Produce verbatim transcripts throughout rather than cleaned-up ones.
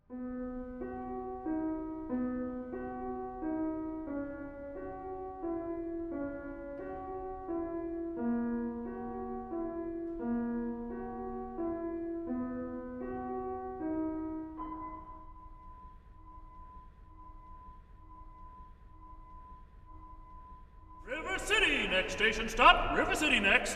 River City, next station stop. River City next.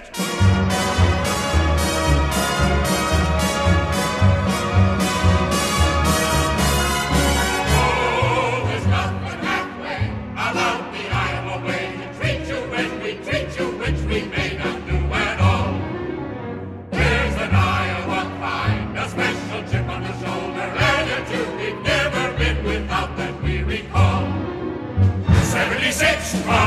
Oh, there's nothing halfway about the Iowa way to treat you when we treat you, which we may not do at all. There's an Iowa kind, a special chip on the shoulder, attitude we've never been without that we recall. seventy-six